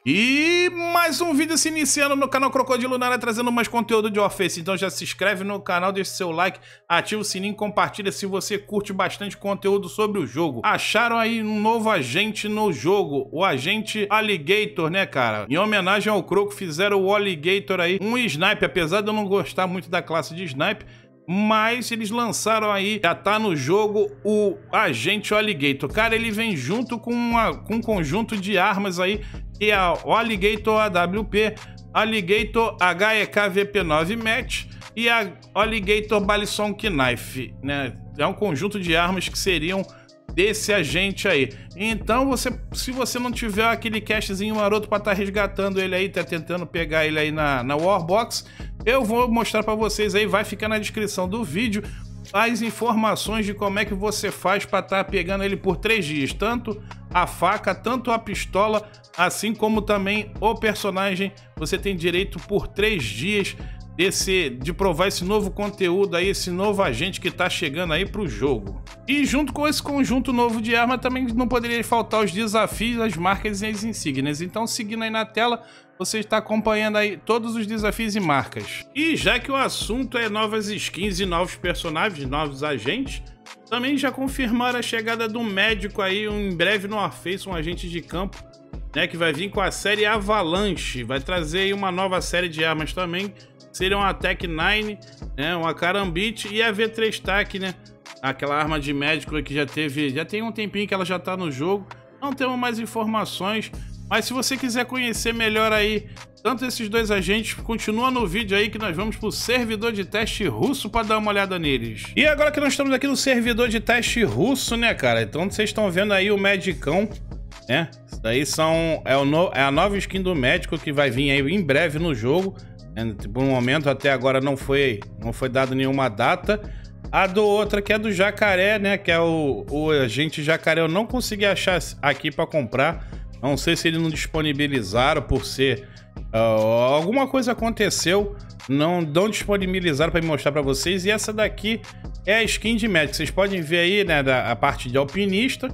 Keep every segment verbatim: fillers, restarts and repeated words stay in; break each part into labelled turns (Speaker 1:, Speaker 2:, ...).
Speaker 1: E mais um vídeo se iniciando no canal Crocodilo na área, trazendo mais conteúdo de Warface. Então já se inscreve no canal, deixa seu like, ativa o sininho, compartilha se você curte bastante conteúdo sobre o jogo. Acharam aí um novo agente no jogo, o agente Alligator, né, cara? Em homenagem ao Croco, fizeram o Alligator aí, um sniper, apesar de eu não gostar muito da classe de sniper, mas eles lançaram aí, já tá no jogo, o agente Alligator. Cara, ele vem junto com, uma, com um conjunto de armas aí, que é o Alligator A W P, Alligator H E K V P nove Match e a Alligator Balisonk Knife, né? É um conjunto de armas que seriam desse agente aí. Então, você, se você não tiver aquele cashzinho maroto para estar tá resgatando ele aí, tá tentando pegar ele aí na, na Warbox, eu vou mostrar para vocês aí, vai ficar na descrição do vídeo, as informações de como é que você faz para estar tá pegando ele por três dias, tanto a faca, tanto a pistola, assim como também o personagem. Você tem direito por três dias desse, de provar esse novo conteúdo aí, esse novo agente que tá chegando aí pro jogo. E junto com esse conjunto novo de arma também não poderia faltar os desafios, as marcas e as insígnias. Então, seguindo aí na tela, você está acompanhando aí todos os desafios e marcas. E já que o assunto é novas skins e novos personagens, novos agentes, também já confirmaram a chegada do médico aí, um, em breve no Warface, um agente de campo, né, que vai vir com a série Avalanche. Vai trazer aí uma nova série de armas também. Seriam a Tech nove, né, uma Karambit e a V três T A C, né? Aquela arma de médico que já teve, já tem um tempinho que ela já tá no jogo. Não temos mais informações, mas se você quiser conhecer melhor aí tanto esses dois agentes, continua no vídeo aí que nós vamos pro servidor de teste russo para dar uma olhada neles. E agora que nós estamos aqui no servidor de teste russo, né, cara? Então vocês estão vendo aí o Medicão, né? Isso daí são, é, o no, é a nova skin do médico que vai vir aí em breve no jogo. Por um momento até agora não foi, não foi dado nenhuma data. A do outra que é do Jacaré, né? Que é o, o agente Jacaré. Eu não consegui achar aqui para comprar. Não sei se eles não disponibilizaram por ser... Uh, alguma coisa aconteceu. Não, não disponibilizaram para me mostrar para vocês. E essa daqui é a skin de médico. Vocês podem ver aí, né? Da, a parte de alpinista.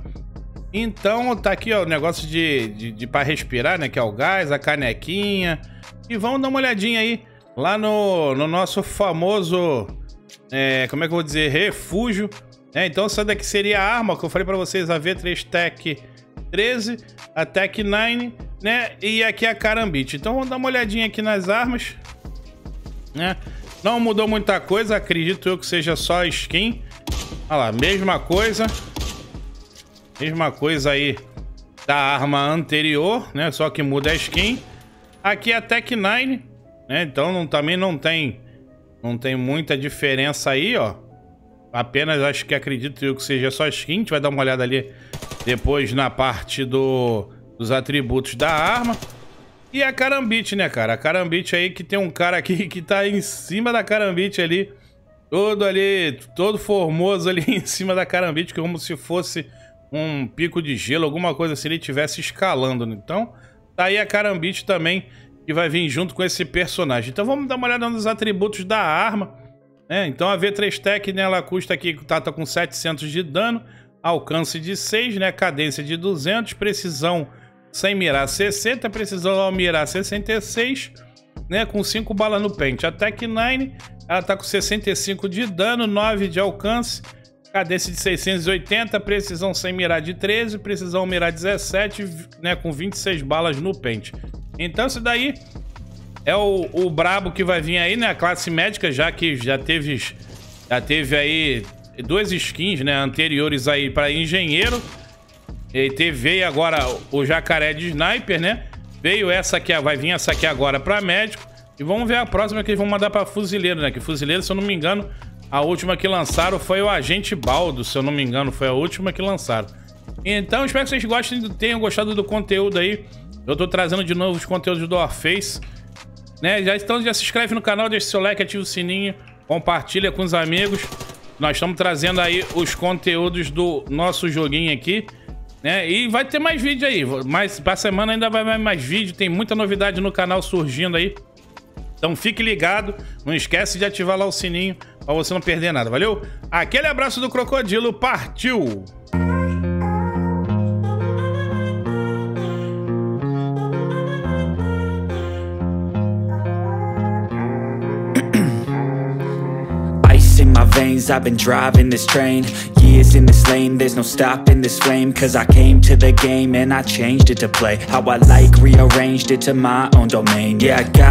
Speaker 1: Então tá aqui, ó, o negócio de, de, de para respirar, né? Que é o gás, a canequinha. E vamos dar uma olhadinha aí lá no, no nosso famoso, é, como é que eu vou dizer, refúgio. É, então essa daqui seria a arma que eu falei para vocês, a V três T A C treze, a Tech nove, né? E aqui a Karambit. Então vamos dar uma olhadinha aqui nas armas, né? Não mudou muita coisa, acredito eu que seja só skin. Olha lá, mesma coisa. Mesma coisa aí da arma anterior, né? Só que muda a skin. Aqui é a Tech nove, né? Então não, também não tem, não tem muita diferença aí, ó. Apenas acho que acredito eu que seja só skin. A gente vai dar uma olhada ali depois na parte do, dos atributos da arma. E a Karambit, né, cara? A Karambit aí que tem um cara aqui que tá em cima da Karambit ali. Todo ali, todo formoso ali em cima da Karambit, como se fosse um pico de gelo, alguma coisa assim, ele estivesse escalando. Então... tá aí a Karambit também, que vai vir junto com esse personagem. Então vamos dar uma olhada nos atributos da arma, né? Então a V três T A C, né, ela custa aqui, tá, tá com setecentos de dano, alcance de seis, né, cadência de duzentos, precisão sem mirar sessenta, precisão ao mirar sessenta e seis, né, com cinco balas no pente. A Tech nove, ela tá com sessenta e cinco de dano, nove de alcance, cadência de seiscentos e oitenta, precisão sem mirar de treze, precisão mirar dezessete, né, com vinte e seis balas no pente. Então isso daí é o, o brabo que vai vir aí, né, a classe médica, já que já teve, já teve aí duas skins, né, anteriores aí para engenheiro. E teve, veio agora o Jacaré de sniper, né, veio essa aqui, vai vir essa aqui agora para médico. E vamos ver a próxima que eles vão mandar para fuzileiro, né, que fuzileiro, se eu não me engano, a última que lançaram foi o Agente Baldo, se eu não me engano, foi a última que lançaram. Então, espero que vocês gostem, tenham gostado do conteúdo aí. Eu tô trazendo de novo os conteúdos do Warface, né? Já, então já se inscreve no canal, deixa seu like, ativa o sininho, compartilha com os amigos. Nós estamos trazendo aí os conteúdos do nosso joguinho aqui, né? E vai ter mais vídeo aí, mas pra semana ainda vai mais vídeo, tem muita novidade no canal surgindo aí. Então fique ligado, não esquece de ativar lá o sininho para você não perder nada, valeu? Aquele abraço do Crocodilo, partiu!
Speaker 2: veins, I've been driving this train. Years in this lane, there's no stopping this flame. Cause I came to the game and I changed it to play how I like, rearranged it to my own domain. Yeah, I got